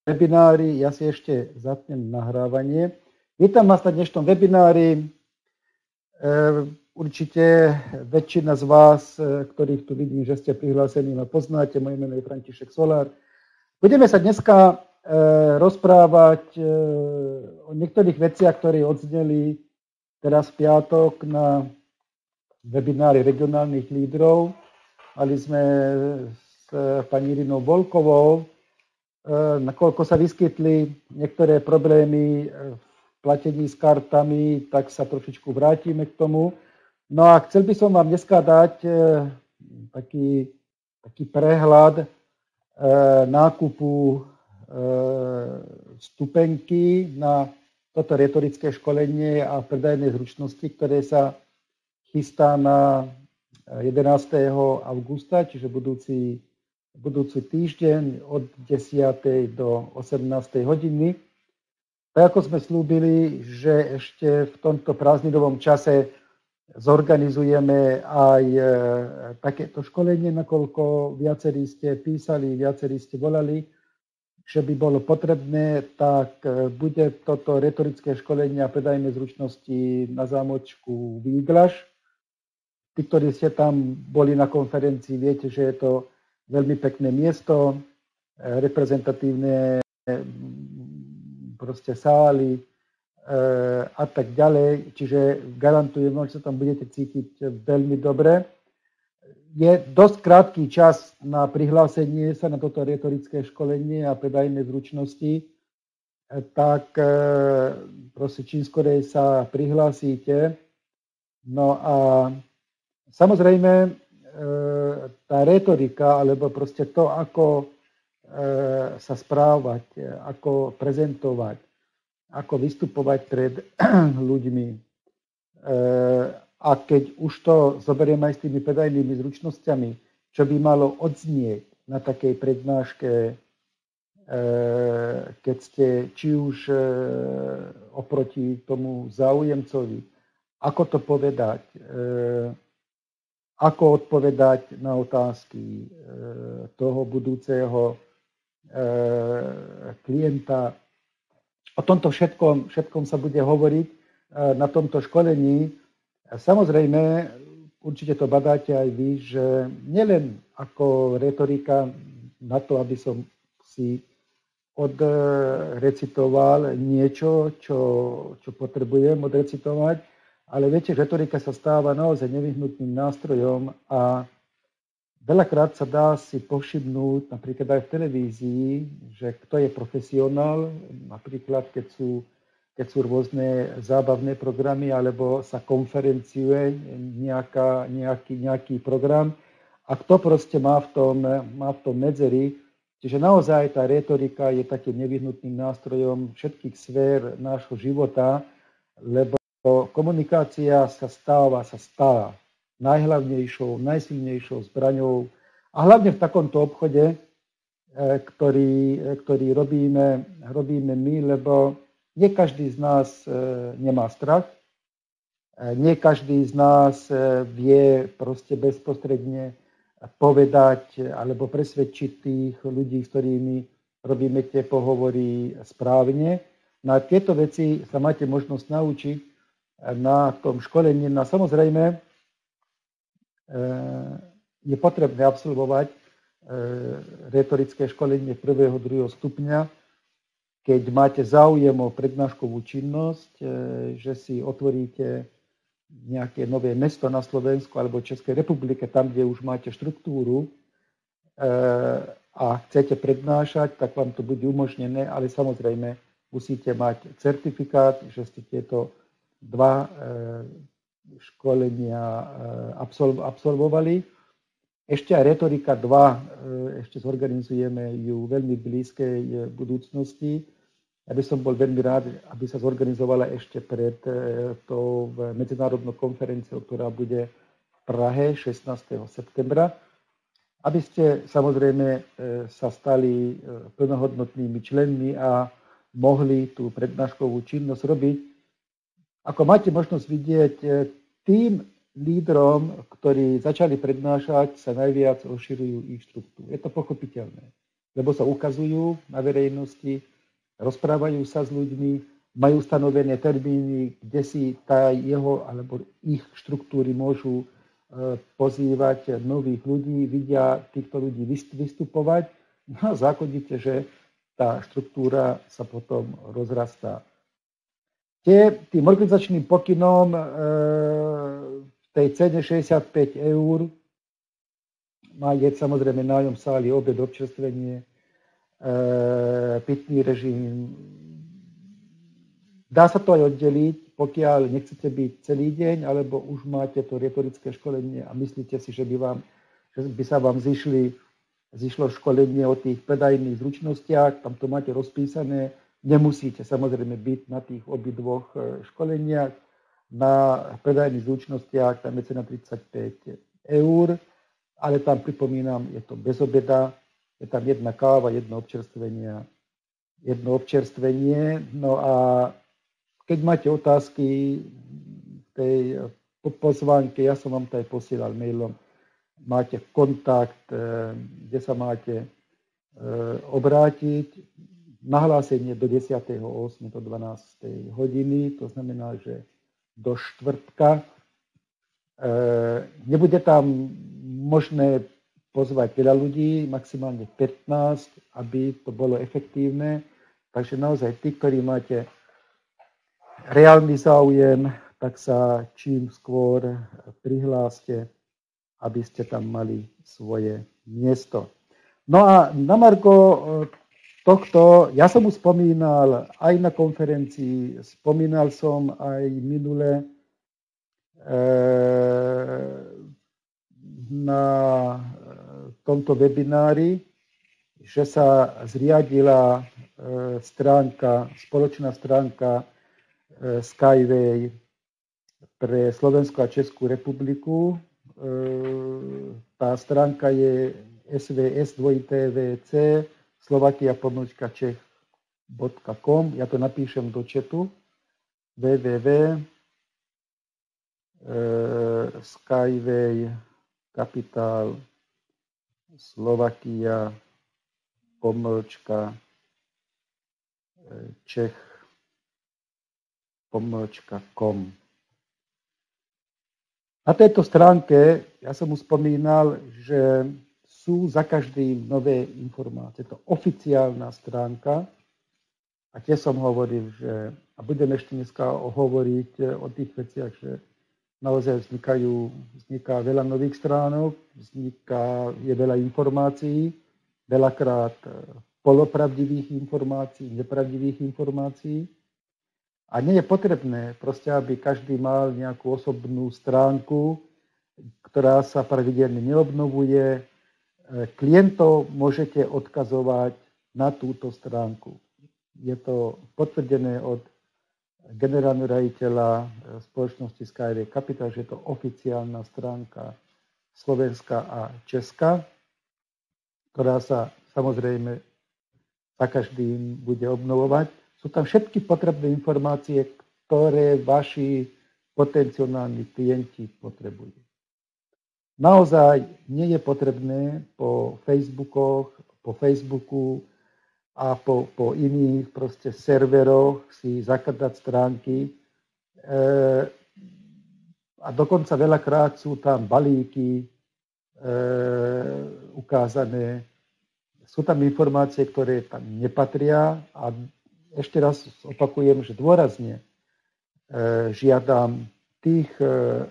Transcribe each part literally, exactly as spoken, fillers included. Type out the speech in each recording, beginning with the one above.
webinári. Ja si ešte zapnem nahrávanie. Vítam vás na dnešnom webinári. Určite väčšina z vás, ktorých tu vidím, že ste prihlásení, ma poznáte. Moje meno je František Solár. Budeme sa dneska rozprávať o niektorých veciach, ktoré odzneli teraz v piatok na webinári regionálnych lídrov. Mali sme s pani Irinou Volkovou, nakoľko sa vyskytli niektoré problémy v platení s kartami, tak sa trošičku vrátime k tomu. No a chcel by som vám dneska dať taký, taký prehľad nákupu vstupenky na toto retorické školenie a predajné zručnosti, ktoré sa chystá na jedenásteho augusta, čiže budúci, budúci týždeň od desiatej do osemnástej hodiny. Tak ako sme slúbili, že ešte v tomto prázdninovom čase zorganizujeme aj takéto školenie, nakoľko viacerí ste písali, viacerí ste volali, že by bolo potrebné, tak bude toto retorické školenie a predajné zručnosti na zámočku Výglaš. Tí, ktorí ste tam boli na konferencii, viete, že je to veľmi pekné miesto, reprezentatívne proste sály a tak ďalej. Čiže garantujem, že sa tam budete cítiť veľmi dobre. Je dosť krátky čas na prihlásenie sa na toto retorické školenie a predajné zručnosti, tak proste čím skorej sa prihlásite. No a samozrejme, tá retorika, alebo proste to, ako sa správať, ako prezentovať, ako vystupovať pred ľuďmi. A keď už to zoberieme aj s tými predajnými zručnosťami, čo by malo odznieť na takej prednáške, keď ste či už oproti tomu záujemcovi, ako to povedať, ako odpovedať na otázky toho budúceho klienta. O tomto všetkom, všetkom sa bude hovoriť na tomto školení. Samozrejme, určite to badáte aj vy, že nielen ako retorika na to, aby som si odrecitoval niečo, čo, čo potrebujem odrecitovať, ale viete, retorika sa stáva naozaj nevyhnutným nástrojom a veľakrát sa dá si povšimnúť, napríklad aj v televízii, že kto je profesionál, napríklad keď sú, keď sú rôzne zábavné programy alebo sa konferenciuje nejaká, nejaký, nejaký program a kto proste má v tom, má v tom medzery. Čiže naozaj tá retorika je takým nevyhnutným nástrojom všetkých sfér nášho života, lebo komunikácia sa stáva, sa stáva najhlavnejšou, najsilnejšou zbraňou a hlavne v takomto obchode, ktorý, ktorý robíme, robíme my, lebo nie každý z nás nemá strach, nie každý z nás vie proste bezprostredne povedať alebo presvedčiť tých ľudí, s ktorými robíme tie pohovory správne. Na tieto veci sa máte možnosť naučiť na tom školení. No samozrejme, je potrebné absolvovať retorické školenie prvého, druhého stupňa, keď máte záujem o prednáškovú činnosť, že si otvoríte nejaké nové mesto na Slovensku alebo Českej republike, tam, kde už máte štruktúru a chcete prednášať, tak vám to bude umožnené, ale samozrejme musíte mať certifikát, že ste tieto dva školenia absolvovali. Ešte aj retorika dva, ešte zorganizujeme ju veľmi v blízkej budúcnosti. Ja by som bol veľmi rád, aby sa zorganizovala ešte pred tou medzinárodnou konferenciou, ktorá bude v Prahe šestnásteho septembra, aby ste samozrejme sa stali plnohodnotnými členmi a mohli tú prednáškovú činnosť robiť. Ako máte možnosť vidieť, tým lídrom, ktorí začali prednášať, sa najviac rozširujú ich štruktúry. Je to pochopiteľné. lebo sa ukazujú na verejnosti, rozprávajú sa s ľuďmi, majú stanovené termíny, kde si tá jeho alebo ich štruktúry môžu pozývať nových ľudí, vidia týchto ľudí vystupovať. No a zákonite, že tá štruktúra sa potom rozrastá. Tie, tým organizačným pokynom e, v tej cene šesťdesiatpäť eur má jeť samozrejme nájom sály, obed, občerstvenie, e, pitný režim. Dá sa to aj oddeliť, pokiaľ nechcete byť celý deň, alebo už máte to retorické školenie a myslíte si, že by, vám, že by sa vám zišli, zišlo školenie o tých predajných zručnostiach, tam to máte rozpísané, nemusíte samozrejme byť na tých obidvoch školeniach. Na predajných zručnostiach tam je cena tridsaťpäť eur, ale tam pripomínam, je to bez obeda, je tam jedna káva, jedno občerstvenie, jedno občerstvenie, no a keď máte otázky v tej pozvánke, ja som vám to aj posielal mailom, máte kontakt, kde sa máte obrátiť. Nahlásenie do desiateho ôsmeho do dvanástej hodiny, to znamená, že do štvrtka. Nebude tam možné pozvať veľa ľudí, maximálne pätnásť, aby to bolo efektívne. Takže naozaj tí, ktorí máte reálny záujem, tak sa čím skôr prihláste, aby ste tam mali svoje miesto. No a na margo tohto, ja som už spomínal aj na konferencii, spomínal som aj minule e, na tomto webinári, že sa zriadila e, stránka, spoločná stránka Skyway pre Slovenskú a Českú republiku. Tá stránka je es vé es dvojité vé cé slovakia pomlčka čech bodka com. Ja to napíšem do chatu. www Skyway kapitál Slovakia pomlčka čech pomlčka com. Na tejto stránke, ja som už spomínal, že sú za každým nové informácie. To oficiálna stránka. A tiež som hovoril, že, a budem ešte dneska hovoriť o tých veciach, že naozaj vznikajú, vzniká veľa nových stránok, vzniká, je veľa informácií, veľakrát polopravdivých informácií, nepravdivých informácií. A nie je potrebné proste, aby každý mal nejakú osobnú stránku, ktorá sa pravidelne neobnovuje. Klientov môžete odkazovať na túto stránku. Je to potvrdené od generálneho riaditeľa spoločnosti Skyway Capital, že je to oficiálna stránka Slovenska a Česka, ktorá sa samozrejme za každým bude obnovovať. Sú tam všetky potrebné informácie, ktoré vaši potenciálni klienti potrebujú. Naozaj nie je potrebné po Facebookoch, po Facebooku a po, po iných proste serveroch si zakladať stránky. E, a dokonca veľakrát sú tam balíky e, ukázané. Sú tam informácie, ktoré tam nepatria a ešte raz opakujem, že dôrazne e, žiadam tých e,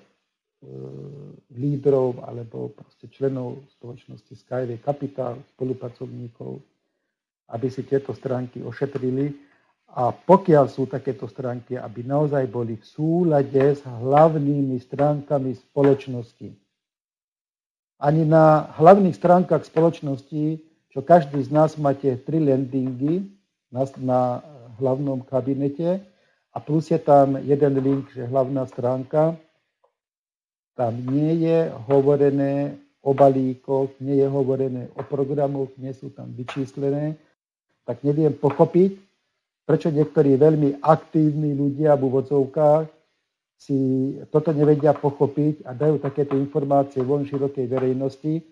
lídrov alebo proste členov spoločnosti Skyway Capital, spolupracovníkov, aby si tieto stránky ošetrili a pokiaľ sú takéto stránky, aby naozaj boli v súlade s hlavnými stránkami spoločnosti. Ani na hlavných stránkach spoločnosti, čo každý z nás máte tri landingy, Na, na hlavnom kabinete a plus je tam jeden link, že hlavná stránka. Tam nie je hovorené o balíkoch, nie je hovorené o programoch, nie sú tam vyčíslené. Tak neviem pochopiť, prečo niektorí veľmi aktívni ľudia v úvodzovkách si toto nevedia pochopiť a dajú takéto informácie von širokej verejnosti.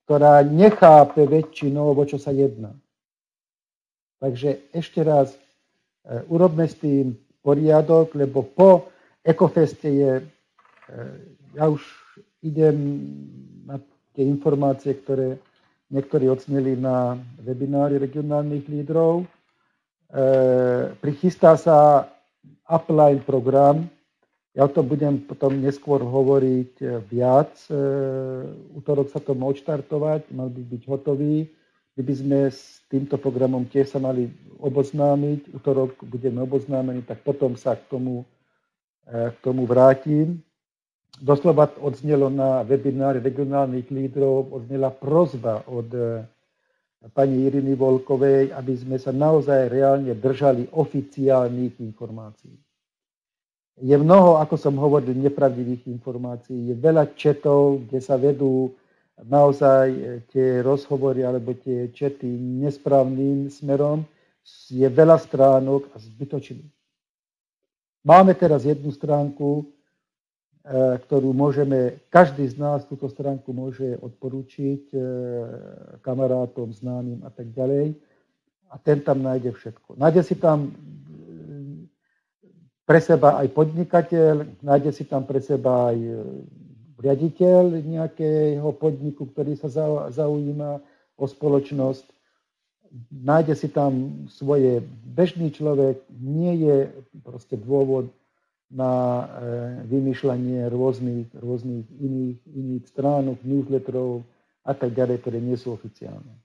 ktorá nechápe väčšinou, o čo sa jedná. Takže ešte raz, urobme s tým poriadok, lebo po Ekofeste je, ja už idem na tie informácie, ktoré niektorí ocenili na webinári regionálnych lídrov. Prichystá sa upline program. Ja o tom budem potom neskôr hovoriť viac. Útorok sa to má odštartovať, mal by byť hotový. My by sme s týmto programom tiež sa mali oboznámiť. Útorok budeme oboznámení, tak potom sa k tomu, k tomu vrátim. Doslova odznelo na webinári regionálnych lídrov, odznela prosba od pani Iriny Volkovej, aby sme sa naozaj reálne držali oficiálnych informácií. Je mnoho, ako som hovoril, nepravdivých informácií. Je veľa četov, kde sa vedú naozaj tie rozhovory alebo tie čety nesprávnym smerom. Je veľa stránok a zbytočných. Máme teraz jednu stránku, ktorú môžeme, každý z nás túto stránku môže odporúčiť kamarátom, známym a tak ďalej. A ten tam nájde všetko. Nájde si tam pre seba aj podnikateľ, nájde si tam pre seba aj riaditeľ nejakého podniku, ktorý sa zaujíma o spoločnosť. Nájde si tam svoje, bežný človek, nie je proste dôvod na vymýšľanie rôznych, rôznych iných, iných stránok, newsletterov a tak ďalej, ktoré nie sú oficiálne.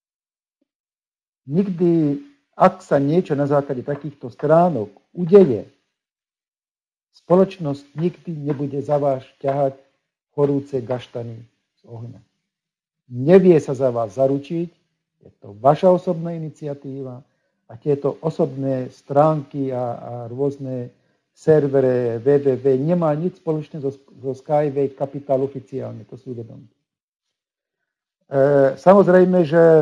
Nikdy, ak sa niečo na základe takýchto stránok udeje, spoločnosť nikdy nebude za vás ťahať horúce gaštany z ohňa. Nevie sa za vás zaručiť, je to vaša osobná iniciatíva a tieto osobné stránky a, a rôzne servere www nemá nič spoločné so, so Skyway Capital oficiálne, to si uvedomte. E, samozrejme, že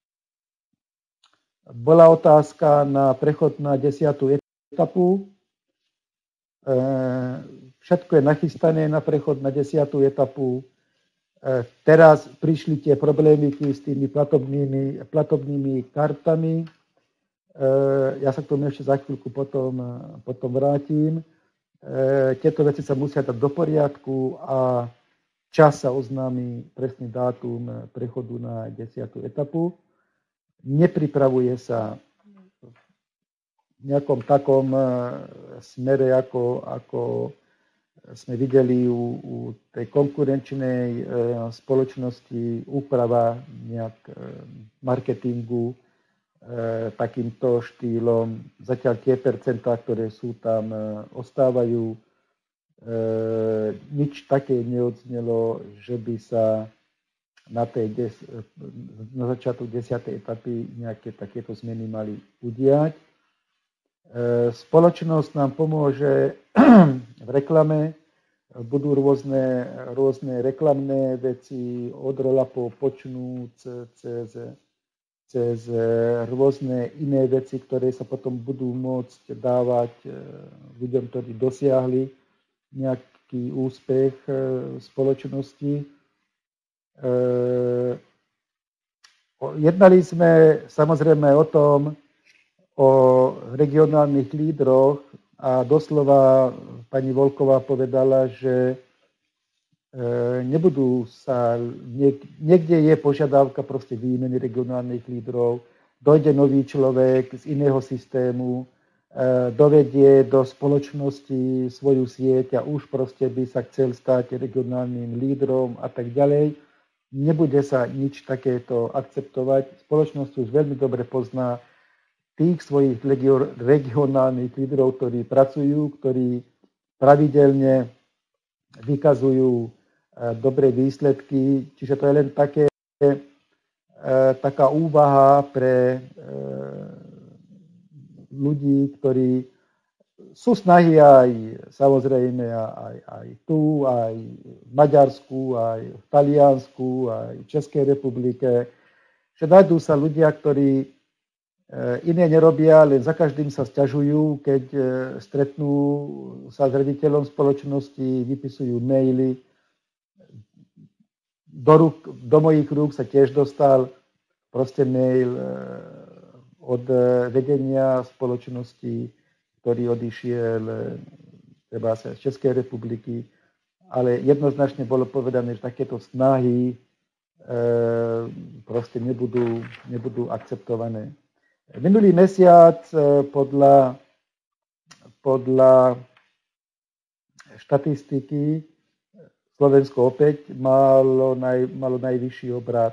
bola otázka na prechod na desiatú etapu. E, všetko je nachystané na prechod na desiatú etapu. E, teraz prišli tie problémy s tými platobnými, platobnými kartami. Ja sa k tomu ešte za chvíľku potom, potom vrátim. Tieto veci sa musia dať do poriadku a čas sa oznámi presný dátum prechodu na desiatú etapu. Nepripravuje sa v nejakom takom smere, ako, ako sme videli u, u tej konkurenčnej spoločnosti, úprava nejak marketingu takýmto štýlom. Zatiaľ tie percentá, ktoré sú tam, ostávajú. Nič také neodznelo, že by sa na, tej des, na začiatku desiatej etapy nejaké takéto zmeny mali udiať. Spoločnosť nám pomôže v reklame. Budú rôzne, rôzne reklamné veci od roll-upov počnúc cez cez rôzne iné veci, ktoré sa potom budú môcť dávať ľuďom, ktorí dosiahli nejaký úspech v spoločnosti. Jednali sme samozrejme o tom, o regionálnych lídroch a doslova pani Volková povedala, že nebudú sa, niekde je požiadavka proste výmeny regionálnych lídrov, dojde nový človek z iného systému, dovedie do spoločnosti svoju sieť a už proste by sa chcel stať regionálnym lídrom a tak ďalej. Nebude sa nič takéto akceptovať. Spoločnosť už veľmi dobre pozná tých svojich regionálnych lídrov, ktorí pracujú, ktorí pravidelne vykazujú dobré výsledky, čiže to je len také, taká úvaha pre ľudí, ktorí sú snahy aj samozrejme aj, aj tu, aj v Maďarsku, aj v Taliansku, aj v Českej republike, že nájdú sa ľudia, ktorí iné nerobia, len za každým sa sťažujú, keď stretnú sa s riaditeľom spoločnosti, vypisujú maily. do, rúk, do mojich rúk sa tiež dostal proste mail od vedenia spoločnosti, ktorý odišiel treba z Českej republiky, ale jednoznačne bolo povedané, že takéto snahy proste nebudú, nebudú akceptované. Minulý mesiac podľa, podľa štatistiky Slovensko opäť malo, naj, malo najvyšší obrat.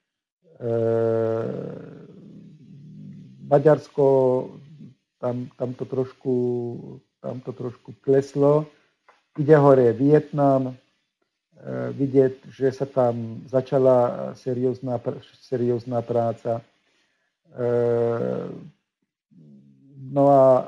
Maďarsko, tam, tam, to trošku, tam to trošku kleslo. Ide hore Vietnam, vidieť, že sa tam začala seriózna, seriózna práca. No a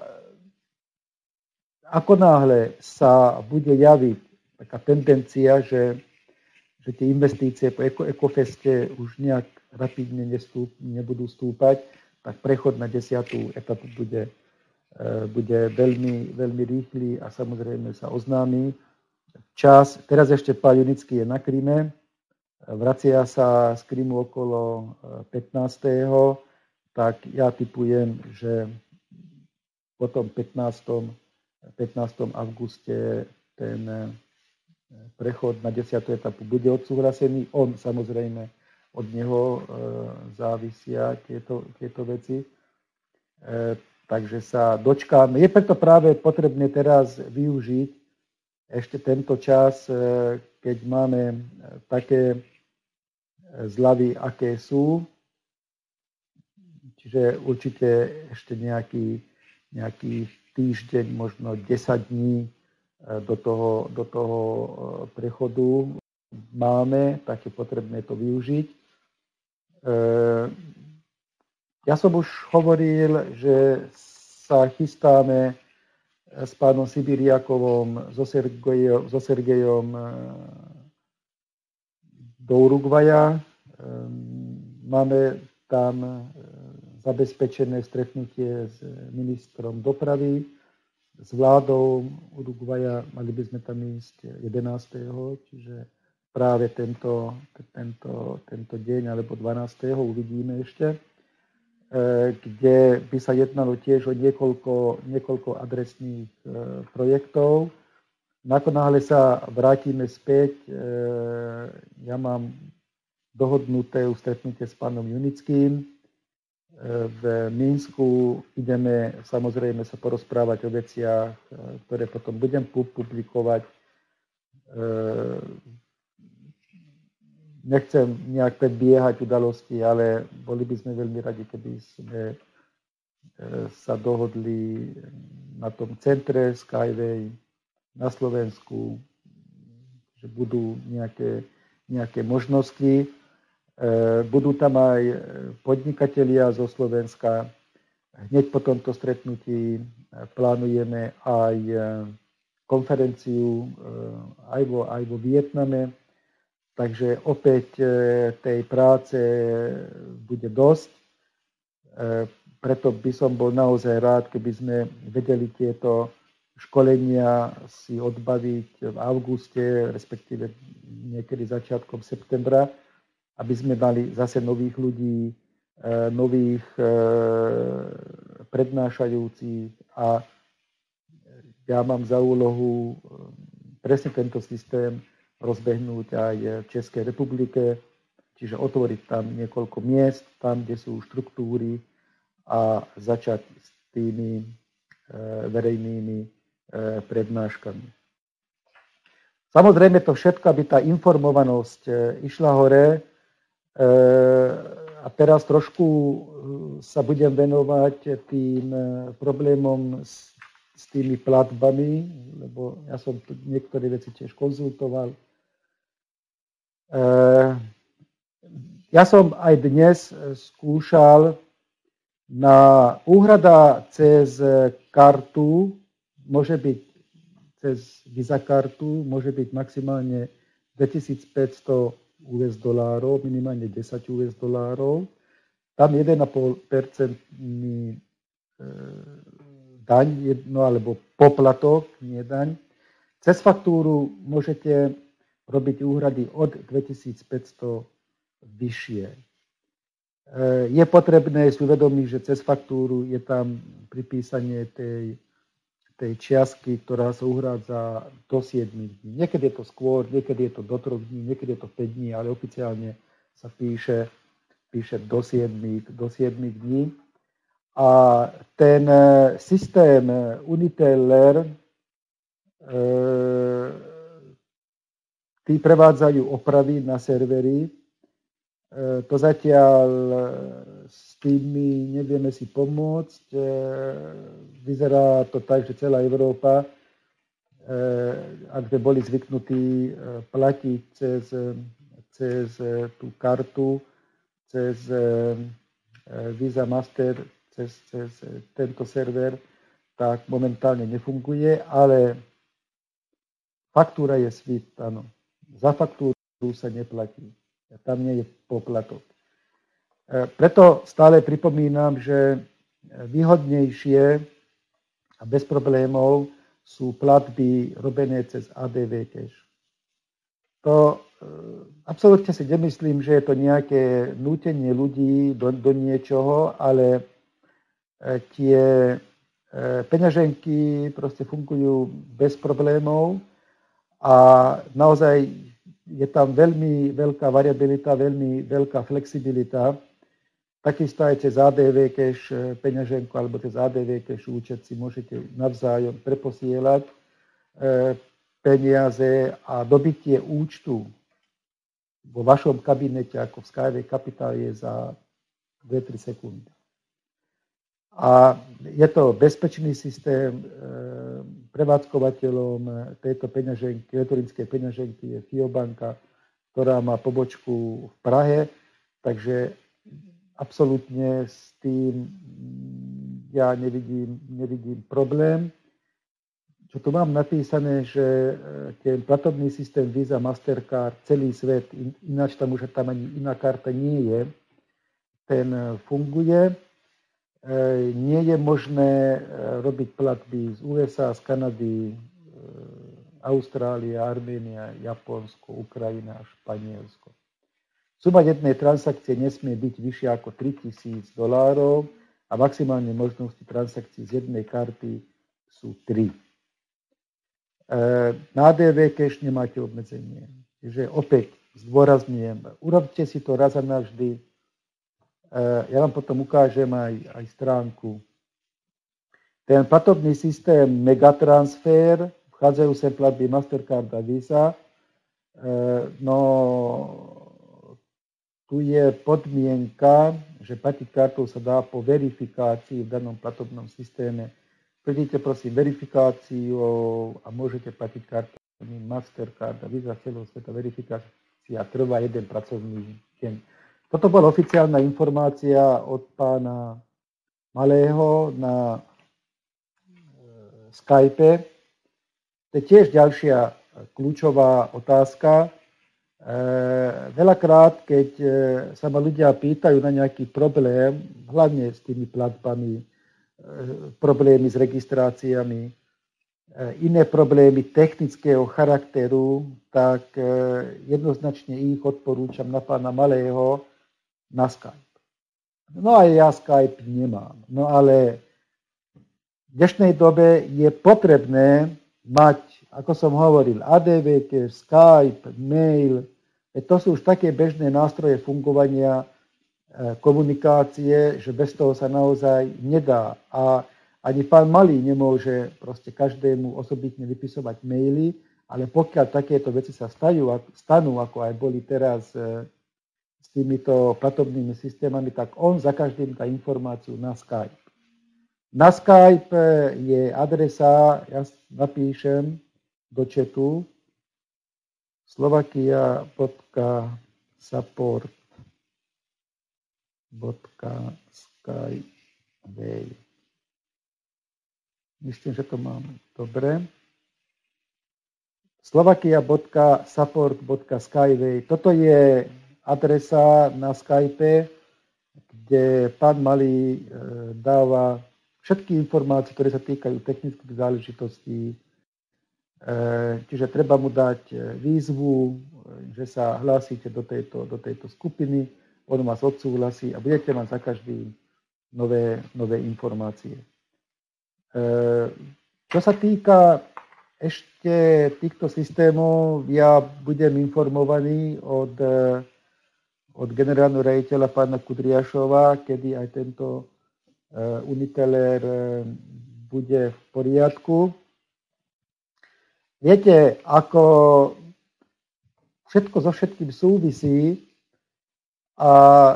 ako náhle sa bude javiť taká tendencia, že, že tie investície po Ekofeste už nejak rapidne nestúp, nebudú stúpať, tak prechod na desiatú etapu bude, bude veľmi, veľmi rýchly a samozrejme sa oznámi. Čas, teraz ešte pán Junický je na Kryme, vracia sa z Krymu okolo pätnásteho tak ja tipujem, že potom pätnásteho auguste ten prechod na desiatu etapu bude odsúhlasený. On samozrejme, od neho závisia tieto, tieto veci. Takže sa dočkáme. Je preto práve potrebné teraz využiť ešte tento čas, keď máme také zľavy, aké sú. Čiže určite ešte nejaký, nejaký týždeň, možno desať dní do toho, do toho prechodu máme, tak je potrebné to využiť. Ja som už hovoril, že sa chystáme s pánom Sibiriakovom, so Sergejom, so Sergejom do Uruguaya. Máme tam zabezpečené stretnutie s ministrom dopravy, s vládou Uruguaya. Mali by sme tam ísť jedenásteho čiže práve tento, tento, tento deň alebo dvanásteho uvidíme ešte, kde by sa jednalo tiež o niekoľko, niekoľko adresných projektov. Nakonáhle sa vrátime späť. Ja mám dohodnuté stretnutie s pánom Junickým. V Minsku ideme samozrejme sa porozprávať o veciach, ktoré potom budem publikovať. Nechcem nejak predbiehať udalosti, ale boli by sme veľmi radi, keby sme sa dohodli na tom centre Skyway na Slovensku, že budú nejaké, nejaké možnosti. Budú tam aj podnikatelia zo Slovenska. Hneď po tomto stretnutí plánujeme aj konferenciu aj vo, aj vo Vietname. Takže opäť tej práce bude dosť. Preto by som bol naozaj rád, keby sme vedeli tieto školenia si odbaviť v auguste, respektíve niekedy začiatkom septembra, aby sme mali zase nových ľudí, nových prednášajúcich a ja mám za úlohu presne tento systém rozbehnúť aj v Českej republike, čiže otvoriť tam niekoľko miest, tam, kde sú štruktúry a začať s tými verejnými prednáškami. Samozrejme to všetko, aby tá informovanosť išla hore. A teraz trošku sa budem venovať tým problémom s, s tými platbami, lebo ja som tu niektoré veci tiež konzultoval. Ja som aj dnes skúšal na úhrada cez kartu, môže byť cez Visa kartu, môže byť maximálne dvetisícpäťsto ú es dolárov, minimálne desať ú es dolárov. Tam jeden celá päť percent daň, no alebo poplatok, nie daň. Cez faktúru môžete robiť úhrady od dvetisícpäťsto vyššie. Je potrebné si uvedomiť, že cez faktúru je tam pripísanie tej, tej čiastky, ktorá sa uhrádza do siedmich dní. Niekedy je to skôr, niekedy je to do troch dní, niekedy je to päť dní, ale oficiálne sa píše, píše do siedmich, do siedmich dní. A ten systém Uniteller, tí prevádzajú opravy na servery. To zatiaľ s tými nevieme si pomôcť. Vyzerá to tak, že celá Európa, ak sme boli zvyknutí platiť cez, cez tú kartu, cez Visa Master, Cez, cez tento server, tak momentálne nefunguje, ale faktúra je SWIFT, áno. Za faktúru sa neplatí. Tam nie je poplatok. Preto stále pripomínam, že výhodnejšie a bez problémov sú platby robené cez á dé vé Cash. To absolútne si nemyslím, že je to nejaké nútenie ľudí do, do niečoho, ale tie peňaženky proste fungujú bez problémov a naozaj je tam veľmi veľká variabilita, veľmi veľká flexibilita. Takisto aj cez á dé vé Cash peňaženku alebo cez á dé vé Cash účet si môžete navzájom preposielať peniaze a dobitie účtu vo vašom kabinete ako v Skyway Capital je za dve tri sekundy. A je to bezpečný systém, prevádzkovateľom tejto peňaženky, elektronickej peňaženky je Fiobanka, ktorá má pobočku v Prahe, takže absolútne s tým ja nevidím, nevidím problém. Čo tu mám napísané, že ten platobný systém Visa, Mastercard, celý svet, ináč tam už tam ani iná karta nie je, ten funguje. Nie je možné robiť platby z ú es á, z Kanady, Austrália, Arménia, Japonsko, Ukrajina a Španielsko. Suma jednej transakcie nesmie byť vyššia ako tritisíc dolárov a maximálne možnosti transakcií z jednej karty sú tri. Na á dé vé Cash nemáte obmedzenie. Čiže opäť zdôrazňujem, urobte si to raz a navždy. Ja vám potom ukážem aj, aj stránku. Ten platobný systém Megatransfer, vchádzajú sem platby Mastercard a Visa. No, tu je podmienka, že platiť kartou sa dá po verifikácii v danom platobnom systéme. Splníte prosím verifikáciu a môžete platiť kartou Mastercard a Visa celého sveta. Verifikácia trvá jeden pracovný deň. Toto bola oficiálna informácia od pána Malého na Skype. To je tiež ďalšia kľúčová otázka. Veľakrát, keď sa ma ľudia pýtajú na nejaký problém, hlavne s tými platbami, problémy s registráciami, iné problémy technického charakteru, tak jednoznačne ich odporúčam na pána Malého na Skype. No a ja Skype nemám. No ale v dnešnej dobe je potrebné mať, ako som hovoril, á dé vé Cash, Skype, mail. To sú už také bežné nástroje fungovania komunikácie, že bez toho sa naozaj nedá. A ani pán Malý nemôže proste každému osobitne vypisovať maily, ale pokiaľ takéto veci sa stajú, stanú, ako aj boli teraz s týmito platobnými systémami, tak on za každým dá informáciu na Skype. Na Skype je adresa, ja napíšem do chatu, slovakia bodka support bodka skyway. Myslím, že to mám dobre. slovakia bodka support bodka skyway. Toto je adresa na Skype, kde pán Malý dáva všetky informácie, ktoré sa týkajú technických záležitostí, Čiže treba mu dať výzvu, že sa hlásite do tejto, do tejto skupiny, on vás odsúhlasí a budete mať za každý nové, nové informácie. Čo sa týka ešte týchto systémov, ja budem informovaný od, od generálneho riaditeľa pána Kudriašova, kedy aj tento Uniteller bude v poriadku. Viete, ako všetko so všetkým súvisí a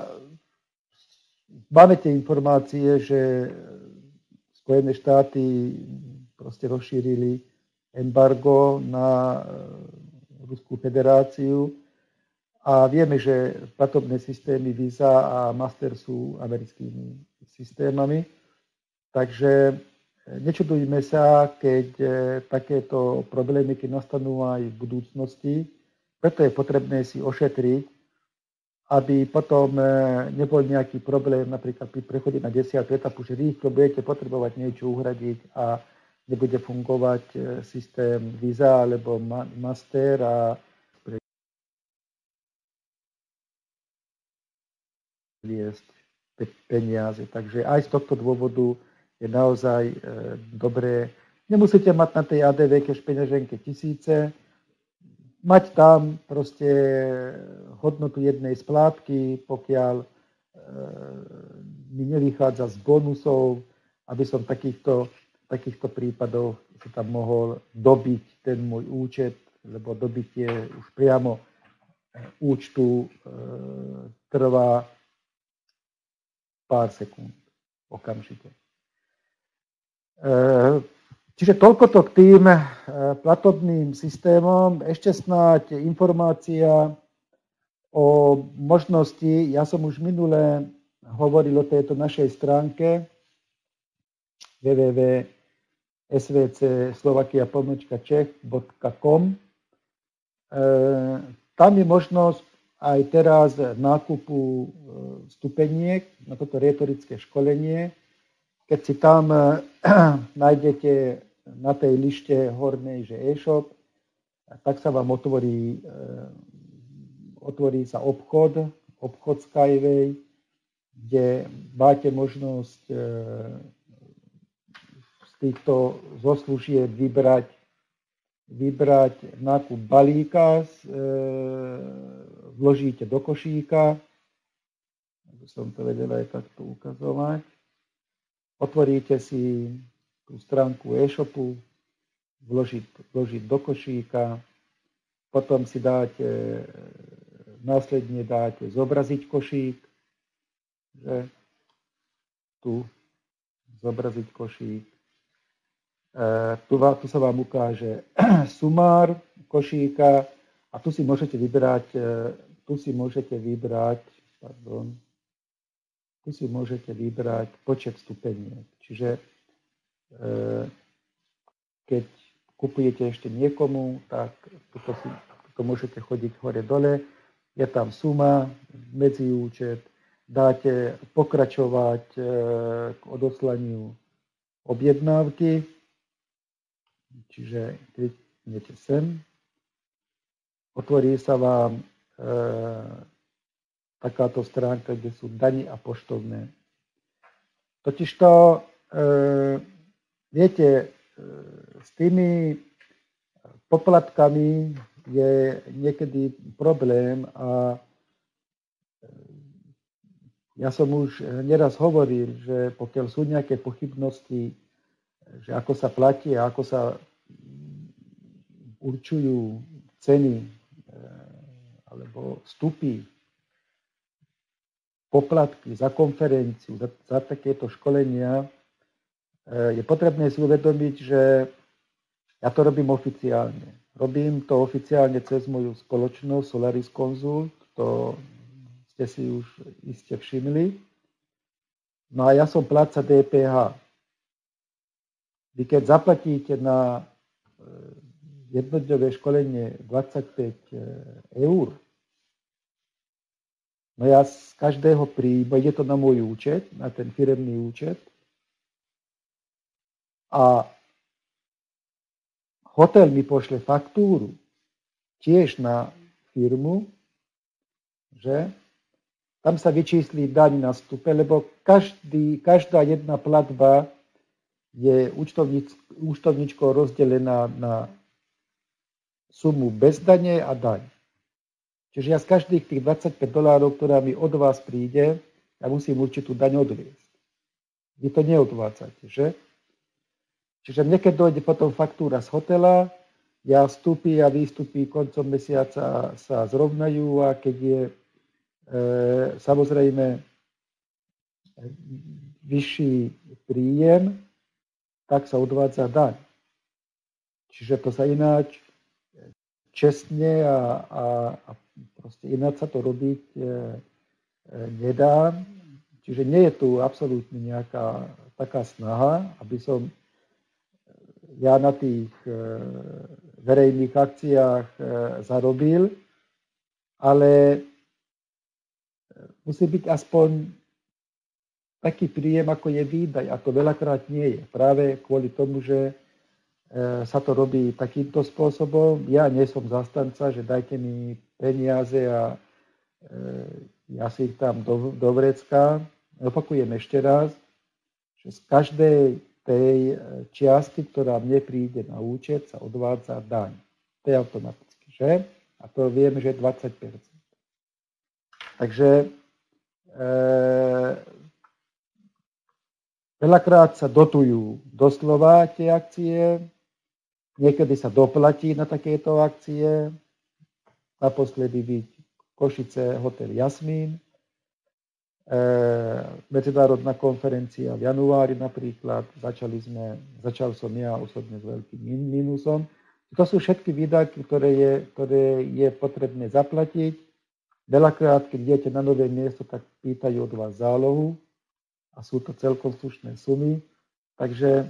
máme tie informácie, že Spojené štáty proste rozšírili embargo na Ruskú federáciu a vieme, že platobné systémy Visa a Master sú americkými systémami, takže nečudujme sa, keď takéto problémy, keď nastanú aj v budúcnosti, preto je potrebné si ošetriť, aby potom nebol nejaký problém, napríklad pri prechode na desiatu etapu, že rýchlo budete potrebovať niečo uhradiť a nebude fungovať systém Visa alebo Master a viesť peniaze. Takže aj z tohto dôvodu je naozaj dobré. Nemusíte mať na tej á dé vé cash peňaženke tisíce, mať tam proste hodnotu jednej splátky, pokiaľ mi nevychádza z bonusov, aby som v takýchto, takýchto prípadoch si tam mohol dobiť ten môj účet, lebo dobitie už priamo účtu trvá pár sekúnd, okamžite. Čiže toľko to k tým platobným systémom. Ešte snáď informácia o možnosti, ja som už minule hovoril o tejto našej stránke w w w bodka s v c slovakia pomlčka čech bodka com. Tam je možnosť aj teraz nákupu stupeniek na toto rétorické školenie. Keď si tam nájdete na tej lište hornej, že e-shop, tak sa vám otvorí, otvorí sa obchod, obchod Skyway, kde máte možnosť z týchto zoslúžieb vybrať, vybrať nákup balíka, vložíte do košíka, aby som to vedel aj takto ukazovať. Otvoríte si tú stránku e-shopu, vložiť, vložiť do košíka, potom si dáte, následne dáte zobraziť košík, že tu zobraziť košík. E, tu, tu sa vám ukáže sumár košíka a tu si môžete vybrať, tu si môžete vybrať, pardon, tu si môžete vybrať počet stupeniek. Čiže keď kupujete ešte niekomu, tak tuto, si, tuto môžete chodiť hore-dole. Je tam suma, medziúčet, dáte pokračovať k odoslaniu objednávky. Čiže kliknete sem. Otvorí sa vám takáto stránka, kde sú dane a poštovné. Totižto, e, viete, e, s tými poplatkami je niekedy problém a ja som už neraz hovoril, že pokiaľ sú nejaké pochybnosti, že ako sa platí a ako sa určujú ceny e, alebo vstupy, poplatky za konferenciu, za, za takéto školenia, je potrebné si uvedomiť, že ja to robím oficiálne. Robím to oficiálne cez moju spoločnosť Solaris Consult, to ste si už iste všimli. No a ja som plátca dé pé há. Vy keď zaplatíte na jednodňové školenie dvadsaťpäť eur, no ja z každého príjmu, ide to na môj účet, na ten firemný účet. A hotel mi pošle faktúru tiež na firmu, že tam sa vyčíslí daň na vstupe, lebo každý, každá jedna platba je účtovnic, účtovničkou rozdelená na sumu bez dane a daň. Čiže ja z každých tých dvadsaťpäť dolárov, ktorá mi od vás príde, ja musím určitú daň odviesť. Vy to neodvádzate, že? Čiže mne, keď dojde potom faktúra z hotela, ja vstupy a výstupy koncom mesiaca sa zrovnajú a keď je e, samozrejme vyšší príjem, tak sa odvádza daň. Čiže to sa ináč čestne a, a, a proste ináč sa to robiť e, e, nedá. Čiže nie je tu absolútne nejaká taká snaha, aby som ja na tých e, verejných akciách e, zarobil, ale musí byť aspoň taký príjem, ako je výdaj. A to veľakrát nie je. Práve kvôli tomu, že e, sa to robí takýmto spôsobom. Ja nie som zastanca, že dajte mi peniaze a e, ja si ich tam do, do vrecka. Opakujem ešte raz, že z každej tej čiastky, ktorá mne príde na účet, sa odvádza daň. To je automaticky, že? A to vieme, že je dvadsať percent. Takže e, veľakrát sa dotujú doslova tie akcie, niekedy sa doplatí na takéto akcie, naposledy byť Košice, hotel Jasmín, E, medzinárodná konferencia v januári napríklad, začali sme, začal som ja osobne s veľkým mínusom. To sú všetky výdavky, ktoré je, ktoré je potrebné zaplatiť. Veľakrát, keď idete na nové miesto, tak pýtajú od vás zálohu a sú to celkom slušné sumy. Takže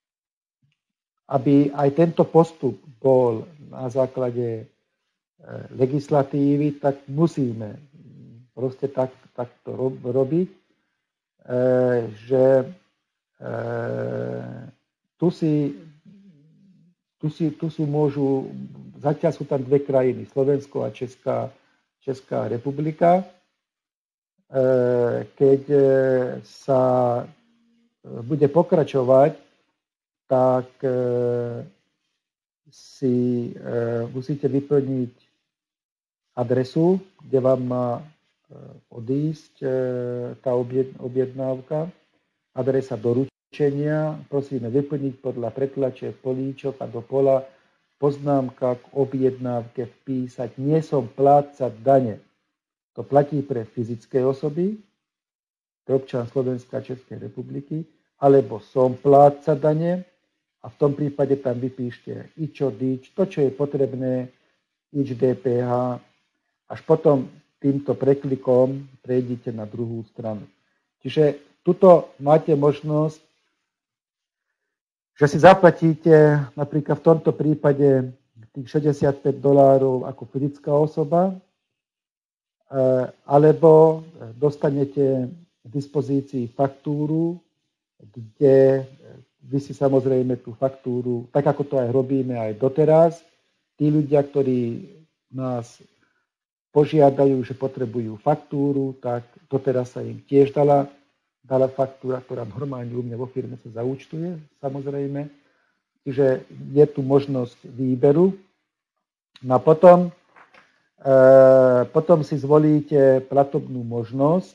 aby aj tento postup bol na základe legislatívy, tak musíme proste tak, takto robiť, e, že e, tu, si, tu, si, tu sú môžu, zatiaľ sú tam dve krajiny, Slovensko a Česká, Česká republika. E, keď sa bude pokračovať, tak e, si e, musíte vyplniť adresu, kde vám má odísť tá objednávka, adresa doručenia, prosíme vyplniť podľa pretlače políčok a do pola poznámka k objednávke vpísať nie som plátca dane. To platí pre fyzické osoby, to občan Slovenska a Českej republiky, alebo som plátca dane a v tom prípade tam vypíšte ičo, dič, to, čo je potrebné, ič dé pé há, až potom týmto preklikom prejdete na druhú stranu. Čiže tuto máte možnosť, že si zaplatíte napríklad v tomto prípade tých šesťdesiatpäť dolárov ako fyzická osoba, alebo dostanete k dispozícii faktúru, kde vy si samozrejme tú faktúru, tak ako to aj robíme aj doteraz, tí ľudia, ktorí nás požiadajú, že potrebujú faktúru, tak doteraz sa im tiež dala, dala faktúra, ktorá normálne u mňa vo firme sa zaúčtuje, samozrejme. Čiže je tu možnosť výberu. No a potom, e, potom si zvolíte platobnú možnosť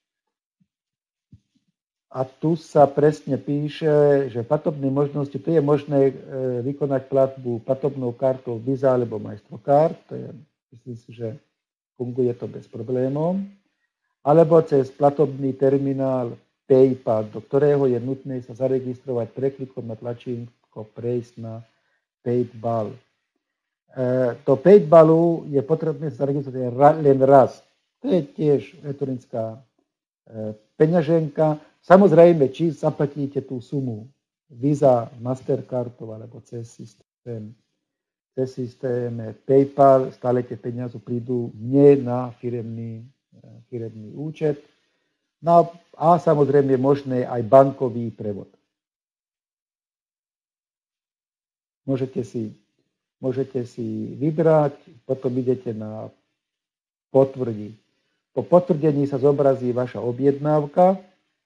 a tu sa presne píše, že platobné možnosti, tu je možné e, vykonať platbu platobnou kartou Visa alebo Mastercard, to je, myslím si, že funguje to bez problémov, alebo cez platobný terminál PayPal, do ktorého je nutné sa zaregistrovať preklikom na tlačítko prejsť na PayPal. E, do PayPalu je potrebné sa zaregistrovať len raz. To je tiež elektronická e, peňaženka. Samozrejme, či zaplatíte tú sumu Visa, Mastercardov alebo cez systém cez systém PayPal, stále tie peniaze prídu nie na firemný, firemný účet. No a samozrejme je možné aj bankový prevod. Môžete si, môžete si vybrať, potom idete na potvrdiť. Po potvrdení sa zobrazí vaša objednávka.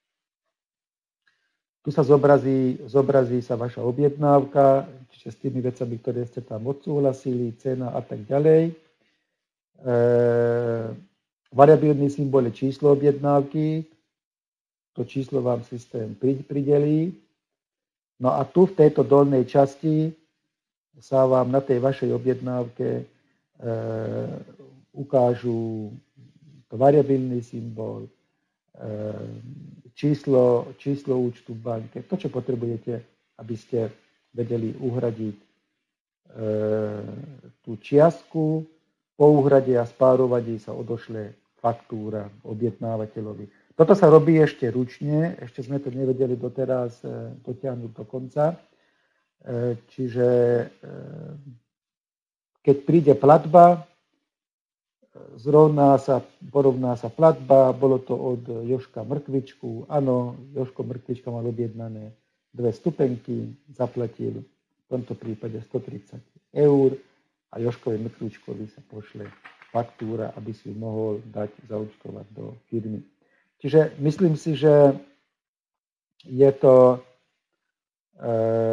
Tu sa zobrazí, zobrazí sa vaša objednávka, čiže s tými vecami, ktoré ste tam odsúhlasili, cena a tak ďalej. E, variabilný symbol je číslo objednávky. To číslo vám systém pridelí. No a tu v tejto dolnej časti sa vám na tej vašej objednávke e, ukážu variabilný symbol, číslo, číslo účtu v banke, to, čo potrebujete, aby ste vedeli uhradiť tú čiastku. Po úhrade a spárovaní sa odošle faktúra objednávateľovi. Toto sa robí ešte ručne, ešte sme to nevedeli doteraz dotiahnuť do konca. Čiže keď príde platba, zrovná sa, porovná sa platba, bolo to od Jožka Mrkvičku. Áno, Jožko Mrkvička mal objednané dve stupenky, zaplatil v tomto prípade stotridsať eur a Jožkovi Mrkvičkovi sa pošle faktúra, aby si ju mohol dať zaúčtovať do firmy. Čiže myslím si, že je to e,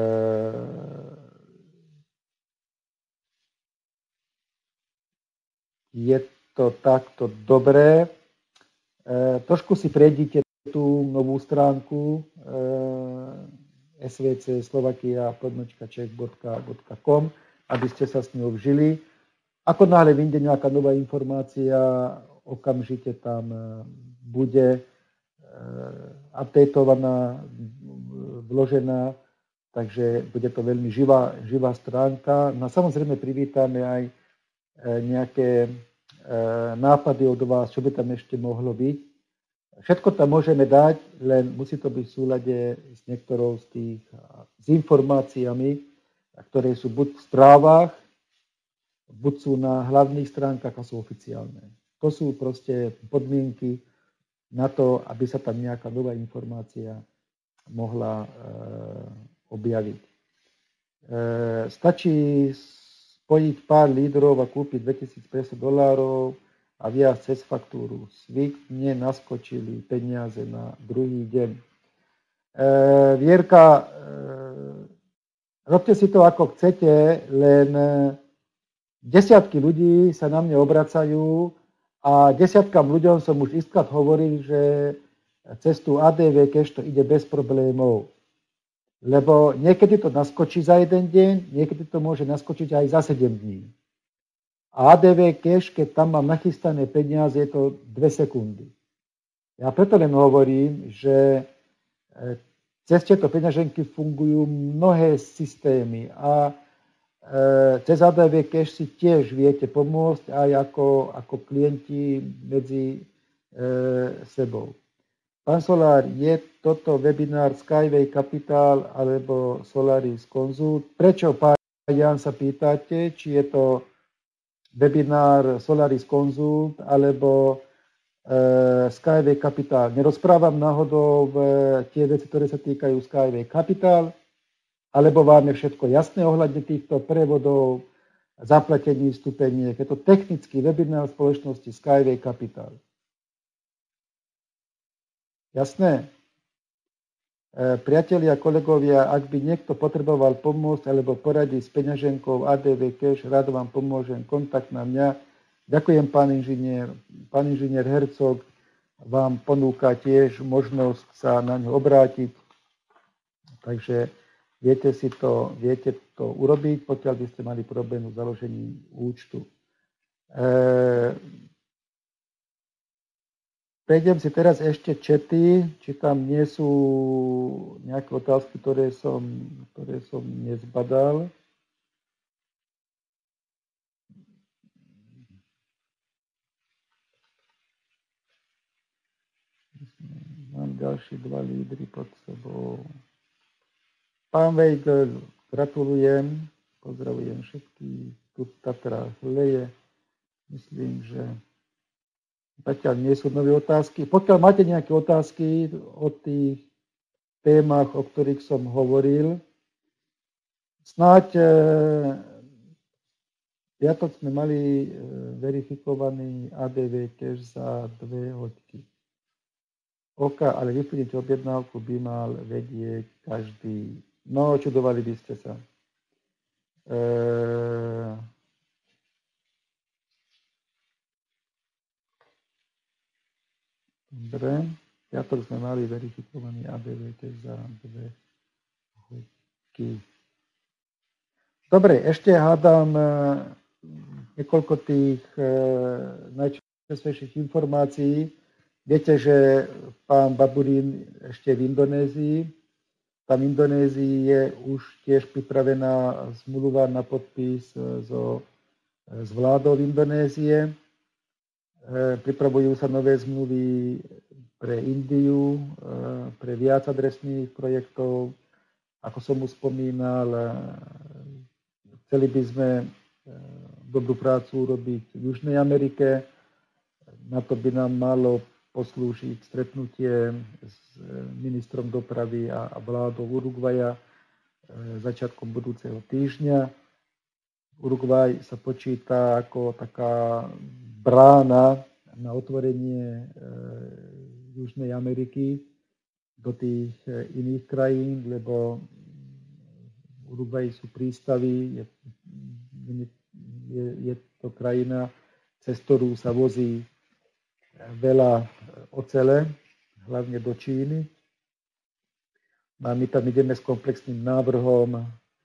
je to takto dobré. E, trošku si prejdite tú novú stránku e, svc slovakia pomlčka czech bodka com, aby ste sa s ňou vžili. Ako náhle vyjde nejaká nová informácia, okamžite tam bude e, updateovaná, vložená, takže bude to veľmi živá, živá stránka. No samozrejme privítame aj nejaké nápady od vás, čo by tam ešte mohlo byť. Všetko tam môžeme dať, len musí to byť v súlade s niektorou z tých s informáciami, ktoré sú buď v správach, buď sú na hlavných stránkach a sú oficiálne. To sú proste podmienky na to, aby sa tam nejaká nová informácia mohla e, objaviť. E, stačí spojiť pár lídrov a kúpiť dvetisícpäťsto dolárov a viac cez faktúru. Swift mne naskočili peniaze na druhý deň. E, Vierka, e, robte si to ako chcete, len desiatky ľudí sa na mne obracajú a desiatkam ľuďom som už istkrát hovoril, že cez tú á dé vé cash to ide bez problémov. Lebo niekedy to naskočí za jeden deň, niekedy to môže naskočiť aj za sedem dní. A á dé vé cash, keď tam mám nachystané peniaze, je to dve sekundy. Ja preto len hovorím, že cez tieto peňaženky fungujú mnohé systémy a cez á dé vé cash si tiež viete pomôcť aj ako, ako klienti medzi e, sebou. Pán Solár, je toto webinár Skyway Capital alebo Solaris Consult? Prečo, pán Jan, sa pýtate, či je to webinár Solaris Consult alebo e, Skyway Capital? Nerozprávam náhodou v tie veci, ktoré sa týkajú Skyway Capital, alebo vám je všetko jasné ohľadne týchto prevodov, zaplatení vstupeniek? Je to technický webinár spoločnosti Skyway Capital. Jasné? E, priatelia, kolegovia, ak by niekto potreboval pomôcť alebo poradiť s peňaženkou á dé vé Cash, rád vám pomôžem, kontakt na mňa. Ďakujem, pán inžinier. Pán inžinier Hercog vám ponúka tiež možnosť sa na ňu obrátiť. Takže viete si to, viete to urobiť, pokiaľ by ste mali problém s založením účtu. E, Prejdem si teraz ešte čety, či tam nie sú nejaké otázky, ktoré som, ktoré som nezbadal. Mám ďalší dva lídry pod sebou. Pán Weigl, gratulujem, pozdravujem všetkých, tu Tatra leje. Myslím, že zatiaľ nie sú nové otázky. Pokiaľ máte nejaké otázky o tých témach, o ktorých som hovoril, Snáď e, piatok sme mali e, verifikovaný á dé vé cache za dve hoďky. OK, ale vyplniť objednávku by mal vedieť každý. No, čudovali by ste sa. E, Dobre, piatok sme mali verifikovaný á dé vé cache za dve hoďky. Dobre, ešte hádam niekoľko tých najčerstvejších informácií. Viete, že pán Baburín ešte v Indonézii. Tam v Indonézii je už tiež pripravená zmluva na podpis so, s vládou Indonézie. Pripravujú sa nové zmluvy pre Indiu, pre viac adresných projektov. Ako som už spomínal, chceli by sme dobrú prácu urobiť v Južnej Amerike. Na to by nám malo poslúžiť stretnutie s ministrom dopravy a vládou Uruguaja začiatkom budúceho týždňa. Uruguay sa počíta ako taká brána na otvorenie Južnej Ameriky do tých iných krajín, lebo v Uruguayi sú prístavy, je, je, je to krajina, cez ktorú sa vozí veľa ocele, hlavne do Číny. A my tam ideme s komplexným návrhom, e,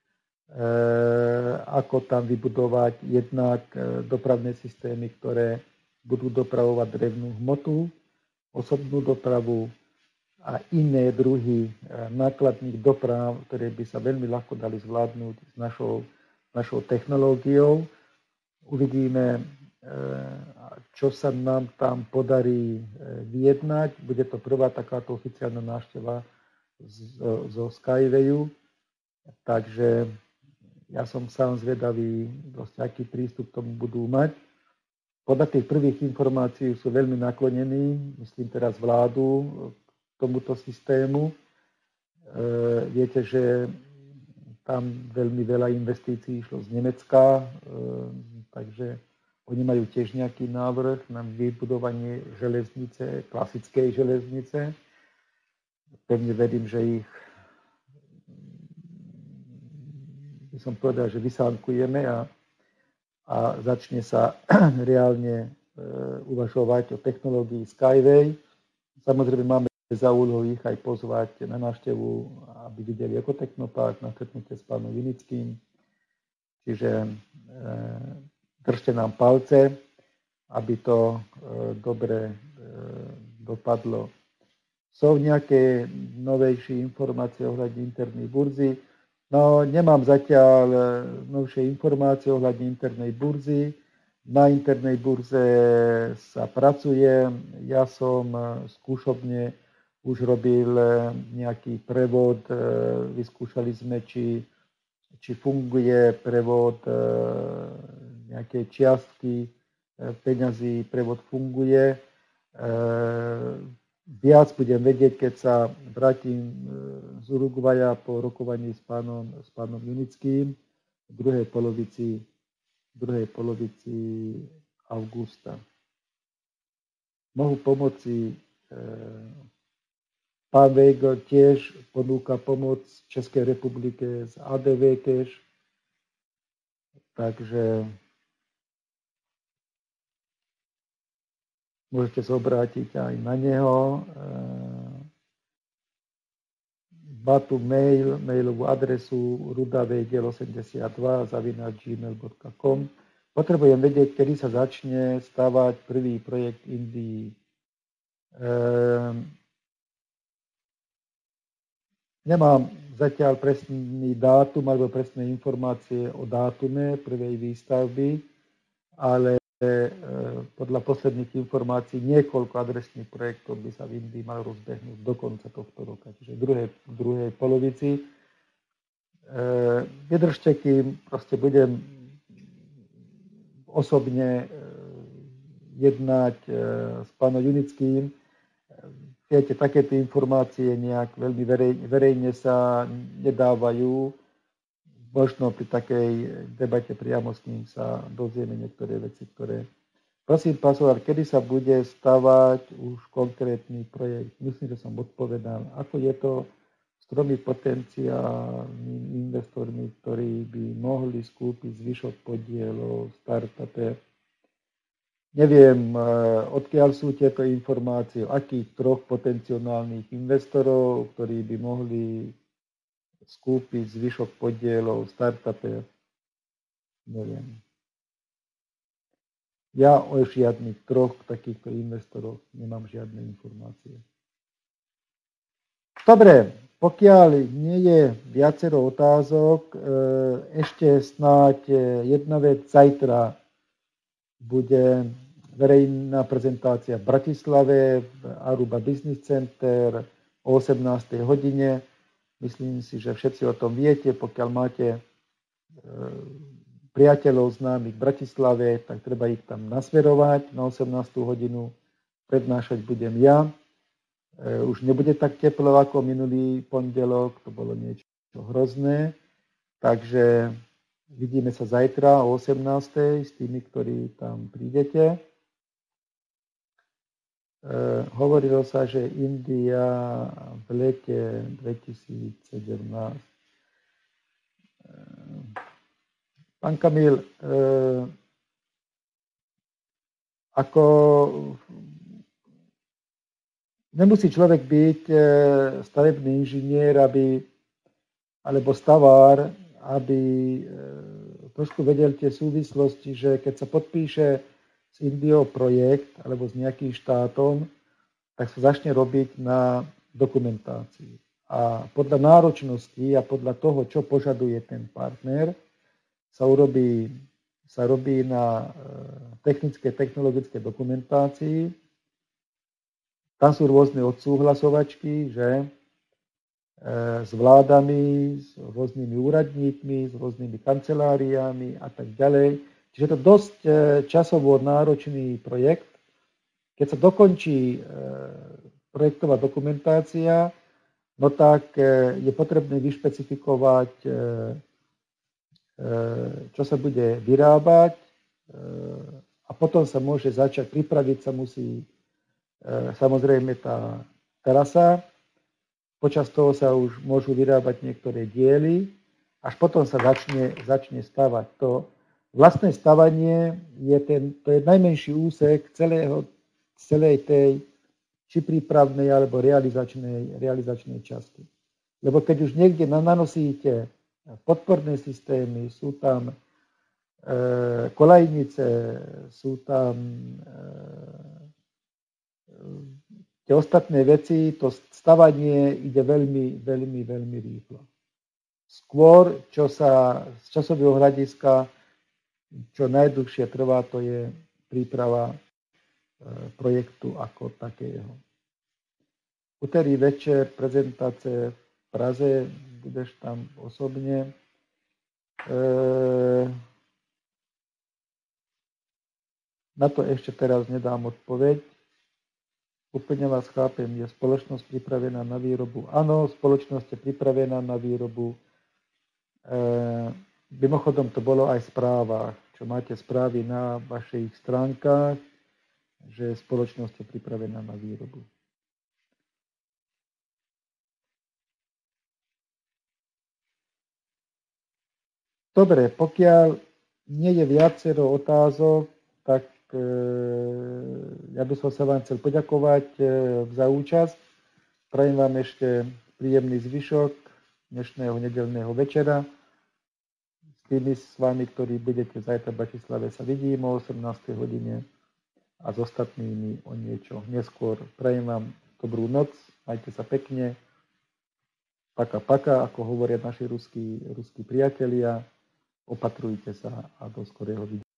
ako tam vybudovať jednak dopravné systémy, ktoré budú dopravovať drevnú hmotu, osobnú dopravu a iné druhy nákladných doprav, ktoré by sa veľmi ľahko dali zvládnuť s našou, našou technológiou. Uvidíme, čo sa nám tam podarí vyjednať. Bude to prvá takáto oficiálna návšteva zo Skywayu, takže ja som sám zvedavý, dosť aký prístup tomu budú mať. Podľa tých prvých informácií sú veľmi naklonení, myslím teraz vládu, k tomuto systému. Viete, že tam veľmi veľa investícií išlo z Nemecka, takže oni majú tiež nejaký návrh na vybudovanie železnice, klasickej železnice. Pevne verím, že ich, by som povedal, že vysánkujeme a, a začne sa reálne e, uvažovať o technológii Skyway. Samozrejme máme za úlohu ich aj pozvať na návštevu, aby videli ekotechnopark, na stretnutie s pánom Vinickým. Čiže e, držte nám palce, aby to e, dobre e, dopadlo. Sú nejaké novejšie informácie ohľadne internej burzy? No, nemám zatiaľ novšie informácie ohľadne internej burzy. Na internej burze sa pracuje. Ja som skúšobne už robil nejaký prevod. Vyskúšali sme, či, či funguje prevod nejakej čiastky peňazí, prevod funguje. Viac budem vedieť, keď sa vrátim z Uruguaja po rokovaní s pánom, s pánom Junickým v druhej polovici, v druhej polovici augusta. Mohu pomoci, pán Weigl tiež ponúka pomoc Českej republike z á dé vé cache, takže môžete sa obrátiť aj na neho. Batu mail, mailovú adresu rudaveigel osemdesiatdva zavináč gmail bodka com. Potrebujem vedieť, kedy sa začne stavať prvý projekt Indii. Ehm, nemám zatiaľ presný dátum alebo presné informácie o dátume prvej výstavby, ale podľa posledných informácií niekoľko adresných projektov by sa v Indii mal rozbehnúť do konca tohto roka, čiže v druhej, v druhej polovici. Vydržte, kým proste budem osobne jednať s pánom Junickým. Viete, takéto informácie nejak veľmi verejne, verejne sa nedávajú. možno pri takej debate priamo s ním sa dozvieme niektoré veci, ktoré... Prosím, pán Solár, kedy sa bude stavať už konkrétny projekt? Myslím, že som odpovedal. Ako je to s tromi potenciálnymi investormi, ktorí by mohli skúpiť zvyšok podielov startupe? Neviem, odkiaľ sú tieto informácie, akých troch potenciálnych investorov, ktorí by mohli skúpiť zvyšok podielov startupe. Neviem. Ja o žiadnych troch takýchto investoroch nemám žiadne informácie. Dobre, pokiaľ nie je viacero otázok, ešte snáď jedna vec. Zajtra bude verejná prezentácia v Bratislave v Aruba Business Center o osemnástej hodine. Myslím si, že všetci o tom viete. Pokiaľ máte priateľov známych v Bratislave, tak treba ich tam nasmerovať. Na osemnástu hodinu prednášať budem ja. Už nebude tak teplo ako minulý pondelok, to bolo niečo hrozné. Takže vidíme sa zajtra o osemnástej s tými, ktorí tam prídete. Hovorilo sa, že India v lete dvetisícsedemnásť. Pán Kamil, ako nemusí človek byť stavebný inžinier, aby, alebo stavár, aby trošku vedel tie súvislosti, že keď sa podpíše s Indiou projekt alebo s nejakým štátom, tak sa začne robiť na dokumentácii. A podľa náročnosti a podľa toho, čo požaduje ten partner, sa urobí, sa robí na technické, technologické dokumentácii. Tam sú rôzne odsúhlasovačky, že s vládami, s rôznymi úradníkmi, s rôznymi kanceláriami a tak ďalej. Čiže je to dosť časovo náročný projekt. Keď sa dokončí projektová dokumentácia, no tak je potrebné vyšpecifikovať, čo sa bude vyrábať a potom sa môže začať, pripraviť sa musí samozrejme tá terasa. Počas toho sa už môžu vyrábať niektoré diely, až potom sa začne, začne stavať. To vlastné stavanie je, ten, to je najmenší úsek celého, celej tej či prípravnej alebo realizačnej, realizačnej časti. Lebo keď už niekde nanosíte podporné systémy, sú tam e, kolajnice, sú tam e, tie ostatné veci, to stavanie ide veľmi, veľmi, veľmi rýchlo. Skôr, čo sa z časového hľadiska, čo najdlhšie trvá, to je príprava e, projektu ako takého. Úterý večer prezentácie v Praze, budeš tam osobne. E, na to ešte teraz nedám odpoveď. Úplne vás chápem, je spoločnosť pripravená na výrobu? Áno, spoločnosť je pripravená na výrobu. E, mimochodom, to bolo aj v správach, čo máte správy na vašich stránkach, že spoločnosť je pripravená na výrobu. Dobre, pokiaľ nie je viacero otázok, tak e, ja by som sa vám chcel poďakovať e, za účasť. Prajem vám ešte príjemný zvyšok dnešného nedeľného večera. S tými s vami, ktorí budete zajtra v Bratislave, sa vidíme o osemnástej hodine a s ostatnými o niečo neskôr. Prajem vám dobrú noc, majte sa pekne. Paka, paka, ako hovoria naši ruskí, ruskí priatelia. Opatrujte sa a do skorého videnia.